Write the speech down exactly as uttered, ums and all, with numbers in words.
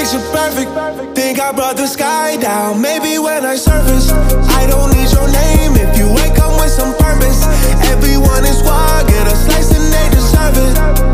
picture perfect. Think I brought the sky down. Maybe when I surface, I don't need your name if you wake up with some purpose. Everyone is wild, get a slice and they deserve it.